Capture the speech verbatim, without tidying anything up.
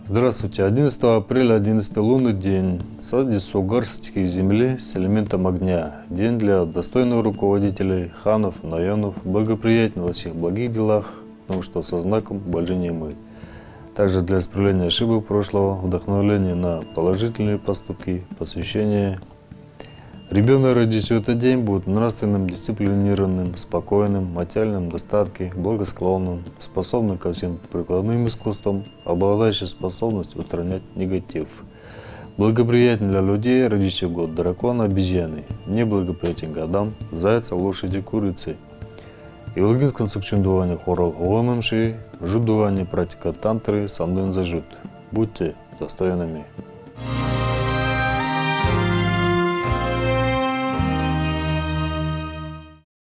Здравствуйте. одиннадцатого апреля, одиннадцатый лунный день. Сади Сугарских земли с элементом огня. День для достойных руководителей, ханов, наенов, благоприятен во всех благих делах, потому что со знаком больше не мы. Также для исправления ошибок прошлого, вдохновления на положительные поступки, посвящение. Ребенок, родившийся в этот день, будет нравственным, дисциплинированным, спокойным, в материальном достатке, благосклонным, способным ко всем прикладным искусствам, обладающий способностью устранять негатив. Благоприятен для людей, родивших в год дракона, обезьяны, неблагоприятен годам, зайца, лошади, курицы. И в логинском сукчундувании хорал оғанымши, жудувании практика тантры, сандын зажут. Будьте достойными.